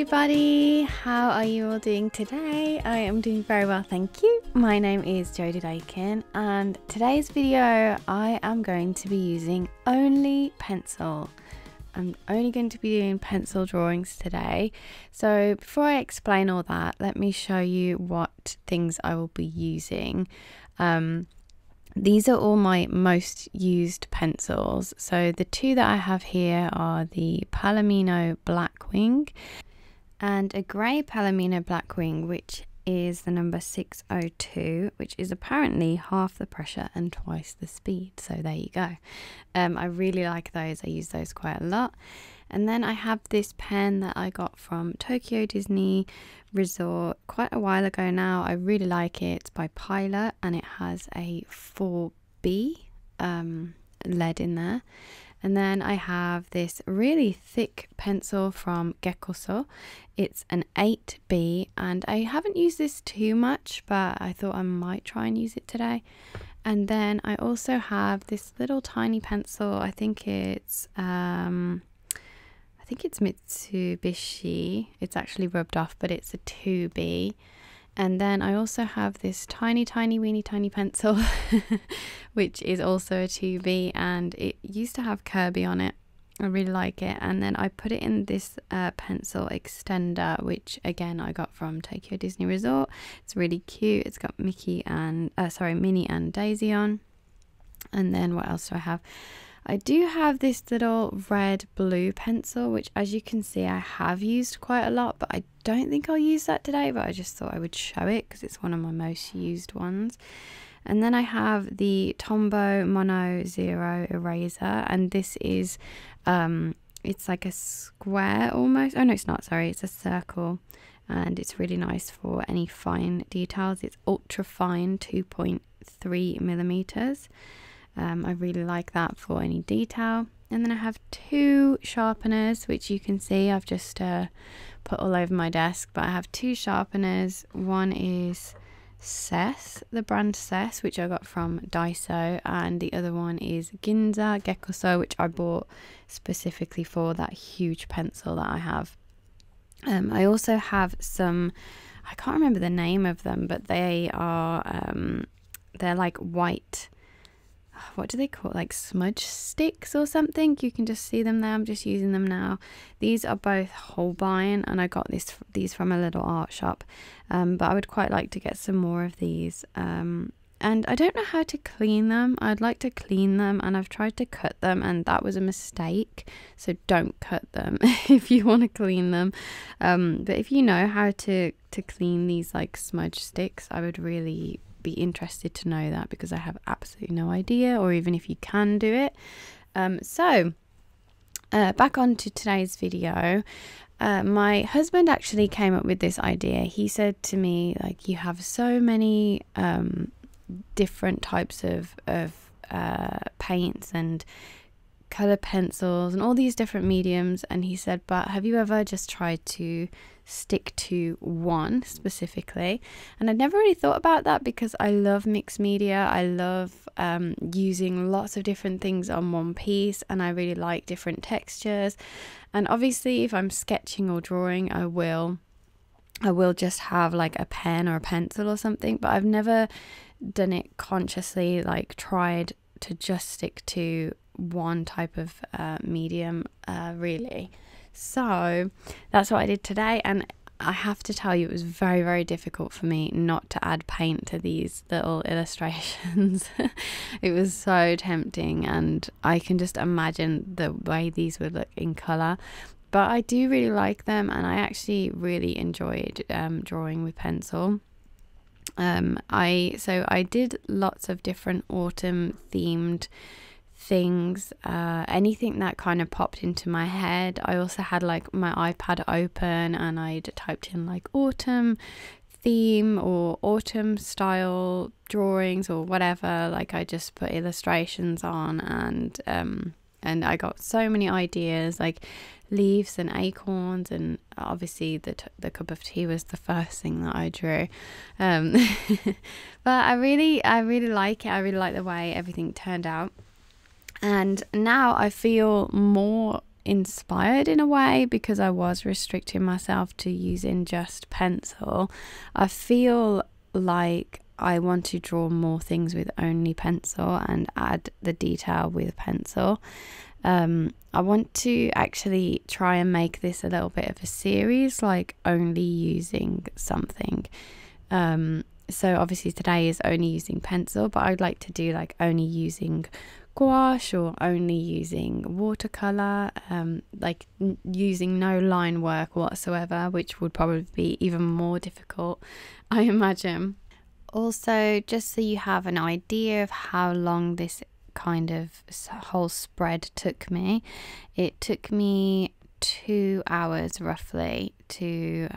everybody, how are you all doing today? I am doing very well, thank you. My name is Jodi Lakin, and today's video I am going to be using only pencil. I'm only going to be doing pencil drawings today. So before I explain all that, let me show you what things I will be using. These are all my most used pencils. So the two that I have here are the Palomino Blackwing and a grey Palomino Blackwing, which is the number 602, which is apparently half the pressure and twice the speed. So there you go. I really like those. I use those quite a lot. And then I have this pen that I got from Tokyo Disney Resort quite a while ago now. I really like it. It's by Pilot and it has a 4B lead in there. And then I have this really thick pencil from Gekoso. It's an 8B and I haven't used this too much, but I thought I might try and use it today. And then I also have this little tiny pencil. I think it's Mitsubishi. It's actually rubbed off, but it's a 2B. And then I also have this tiny weeny tiny pencil which is also a 2B, and it used to have Kirby on it. I really like it. And then I put it in this pencil extender, which again I got from Tokyo Disney Resort. It's really cute. It's got Minnie and Daisy on. And then what else do I have? I do have this little red blue pencil, which as you can see I have used quite a lot, but I don't think I'll use that today, but I just thought I would show it because it's one of my most used ones. And then I have the Tombow Mono Zero eraser, and this is it's like a square almost. Oh no, it's not, sorry, it's a circle, and it's really nice for any fine details. It's ultra fine, 2.3 millimeters. I really like that for any detail. And then I have two sharpeners, which you can see I've just put all over my desk, but I have two sharpeners. One is Cess, the brand Cess, which I got from Daiso, and the other one is Ginza Gekoso, which I bought specifically for that huge pencil that I have. I also have some, I can't remember the name of them, but they are they're like white, what do they call it, like smudge sticks or something. You can just see them there. I'm just using them now. These are both Holbein, and I got these from a little art shop, but I would quite like to get some more of these. And I don't know how to clean them. I'd like to clean them, and I've tried to cut them and that was a mistake, so don't cut them if you want to clean them. But if you know how to clean these like smudge sticks, I would really be interested to know that, because I have absolutely no idea, or even if you can do it. So back on to today's video. My husband actually came up with this idea. He said to me, like, you have so many different types of paints and color pencils and all these different mediums, and he said, but have you ever just tried to stick to one specifically? And I'd never really thought about that, because I love mixed media. I love using lots of different things on one piece, and I really like different textures. And obviously if I'm sketching or drawing, I will just have like a pen or a pencil or something, but I've never done it consciously, like tried to just stick to one type of medium really. So that's what I did today, and I have to tell you, it was very difficult for me not to add paint to these little illustrations. It was so tempting, and I can just imagine the way these would look in colour. But I do really like them, and I actually really enjoyed drawing with pencil. I did lots of different autumn themed things, anything that kind of popped into my head. I also had like my iPad open, and I'd typed in like autumn theme or autumn style drawings or whatever. Like I just put illustrations on, and I got so many ideas, like leaves and acorns, and obviously the cup of tea was the first thing that I drew. But I really like it. I really like the way everything turned out. And now I feel more inspired in a way, because I was restricting myself to using just pencil. I feel like I want to draw more things with only pencil and add the detail with pencil. I want to actually try and make this a little bit of a series, like only using something. So obviously today is only using pencil, but I'd like to do like only using gouache or only using watercolor, like using no line work whatsoever, which would probably be even more difficult, I imagine. Also, just so you have an idea of how long this kind of whole spread took me, it took me 2 hours roughly to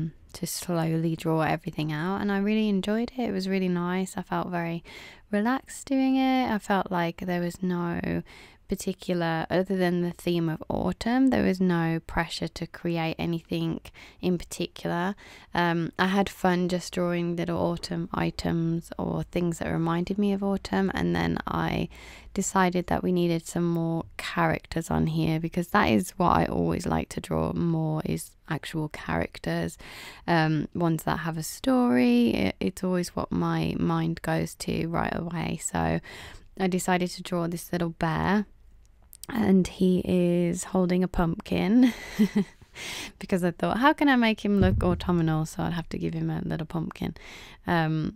slowly draw everything out, and I really enjoyed it. It was really nice. I felt very relaxed doing it. I felt like there was no particular, other than the theme of autumn, there was no pressure to create anything in particular. I had fun just drawing little autumn items or things that reminded me of autumn, and then I decided that we needed some more characters on here, because that is what I always like to draw more, is actual characters, ones that have a story. It's always what my mind goes to right away. So I decided to draw this little bear, and he is holding a pumpkin because I thought, how can I make him look autumnal? So I'd have to give him a little pumpkin. And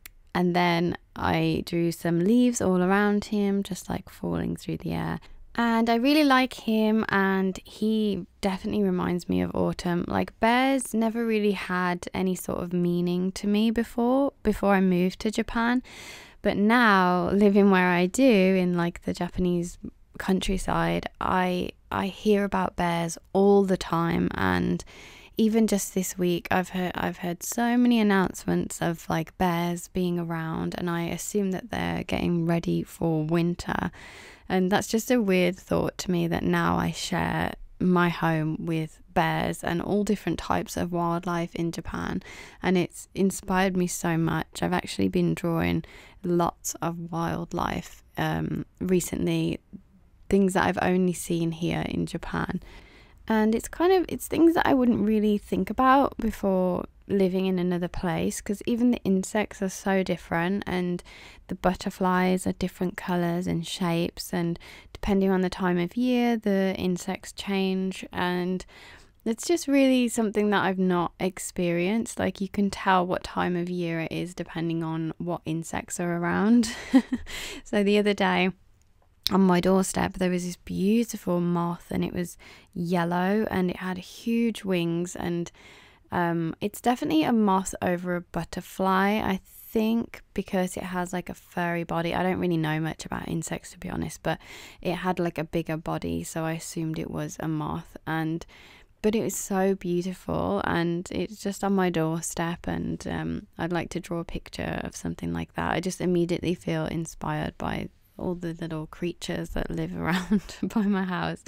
then I drew some leaves all around him, just like falling through the air. And I really like him, and he definitely reminds me of autumn. Like, bears never really had any sort of meaning to me before I moved to Japan. But now, living where I do in like the Japanese countryside, I hear about bears all the time, and even just this week I've heard so many announcements of like bears being around, and I assume that they're getting ready for winter. And that's just a weird thought to me, that now I share my home with bears and all different types of wildlife in Japan, and it's inspired me so much. I've actually been drawing lots of wildlife recently, things that I've only seen here in Japan, and it's things that I wouldn't really think about before living in another place, because even the insects are so different, and the butterflies are different colors and shapes, and depending on the time of year the insects change, and it's just really something that I've not experienced. Like, you can tell what time of year it is depending on what insects are around. So the other day on my doorstep there was this beautiful moth, and it was yellow and it had huge wings, and it's definitely a moth over a butterfly, I think, because it has like a furry body. I don't really know much about insects, to be honest, but it had like a bigger body, so I assumed it was a moth. But it was so beautiful, and it's just on my doorstep, and I'd like to draw a picture of something like that. I just immediately feel inspired by all the little creatures that live around by my house.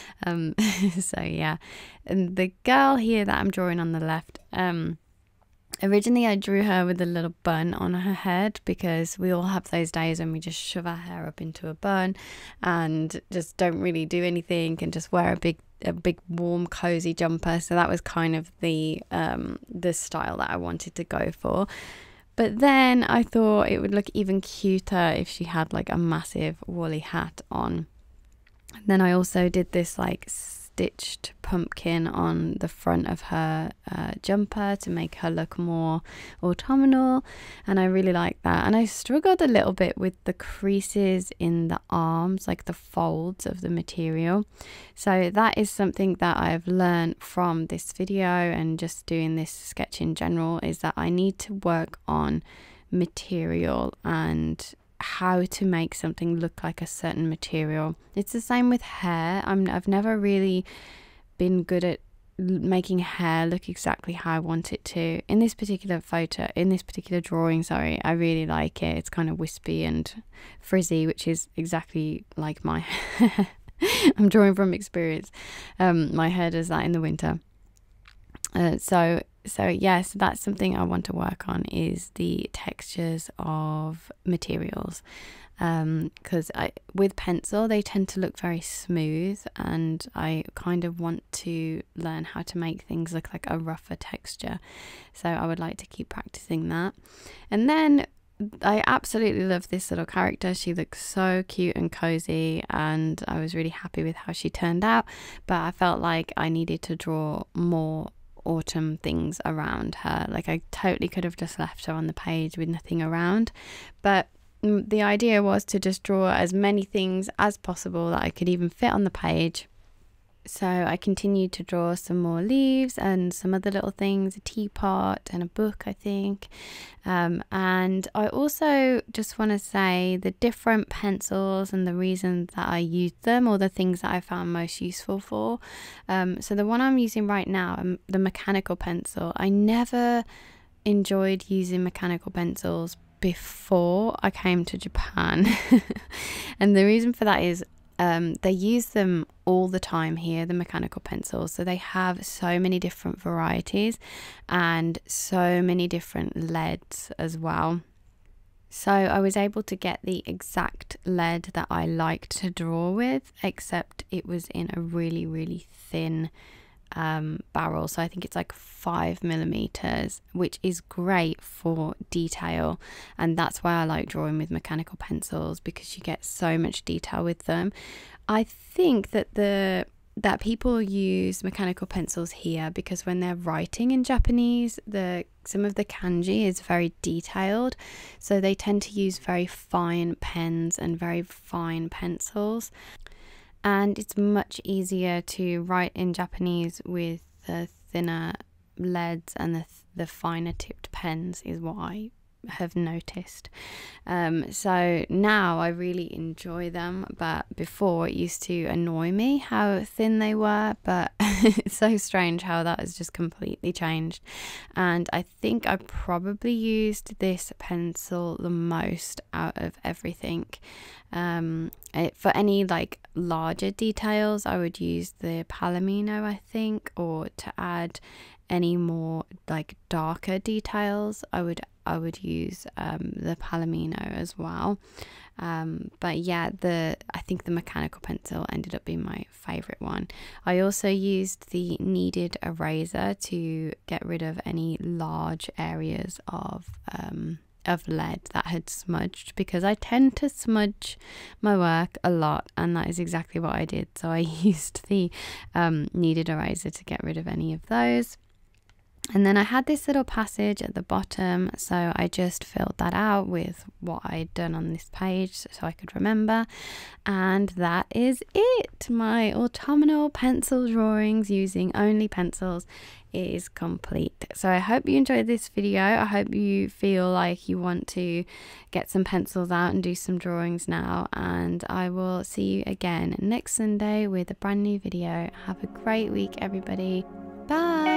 So yeah, and the girl here that I'm drawing on the left, originally I drew her with a little bun on her head, because we all have those days when we just shove our hair up into a bun and just don't really do anything, and just wear a big warm cozy jumper. So that was kind of the style that I wanted to go for. But then I thought it would look even cuter if she had like a massive woolly hat on. And then I also did this like stitched pumpkin on the front of her jumper to make her look more autumnal, and I really like that. And I struggled a little bit with the creases in the arms, like the folds of the material. So that is something that I've learned from this video and just doing this sketch in general, is that I need to work on material and how to make something look like a certain material. It's the same with hair. I've never really been good at making hair look exactly how I want it to. In this particular drawing, I really like it. It's kind of wispy and frizzy, which is exactly like my hair. I'm drawing from experience. My hair does that in the winter. So So yeah, so that's something I want to work on, is the textures of materials, because with pencil they tend to look very smooth, and I kind of want to learn how to make things look like a rougher texture. So I would like to keep practicing that. And then I absolutely love this little character. She looks so cute and cozy, and I was really happy with how she turned out, but I felt like I needed to draw more autumn things around her. Like, I totally could have just left her on the page with nothing around, but the idea was to just draw as many things as possible that I could even fit on the page. So I continued to draw some more leaves and some other little things, a teapot and a book, I think. And I also just want to say the different pencils and the reasons that I used them, or the things that I found most useful for. So the one I'm using right now, the mechanical pencil, I never enjoyed using mechanical pencils before I came to Japan. And the reason for that is they use them all the time here, the mechanical pencils. So they have so many different varieties and so many different leads as well. So I was able to get the exact lead that I liked to draw with, except it was in a really, really thin barrel. So I think it's like 5mm, which is great for detail, and that's why I like drawing with mechanical pencils, because you get so much detail with them. I think that people use mechanical pencils here because when they're writing in Japanese, some of the kanji is very detailed, so they tend to use very fine pens and very fine pencils. And it's much easier to write in Japanese with the thinner leads and the finer tipped pens, is what I have noticed. So now I really enjoy them, but before it used to annoy me how thin they were, but it's so strange how that has just completely changed. And I think I probably used this pencil the most out of everything. For any like larger details, I would use the Palomino, I think, or to add any more like darker details, I would use the Palomino as well. But yeah, I think the mechanical pencil ended up being my favorite one. I also used the kneaded eraser to get rid of any large areas of lead that had smudged, because I tend to smudge my work a lot, and that is exactly what I did. So I used the kneaded eraser to get rid of any of those. And then I had this little passage at the bottom, so I just filled that out with what I'd done on this page so I could remember. And that is it. My autumnal pencil drawings using only pencils is complete. So I hope you enjoyed this video. I hope you feel like you want to get some pencils out and do some drawings now. And I will see you again next Sunday with a brand new video. Have a great week, everybody. Bye.